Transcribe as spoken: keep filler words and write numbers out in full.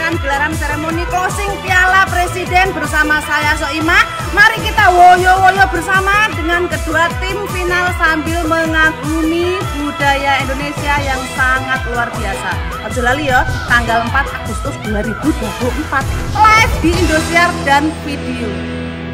menyaksikan gelaran seremoni closing Piala Presiden bersama saya Soima. Mari kita woyo-woyo bersama dengan kedua tim final sambil mengagumi budaya Indonesia yang sangat luar biasa. Ojo lali ya, tanggal empat Agustus dua ribu dua puluh empat live di Indosiar dan video.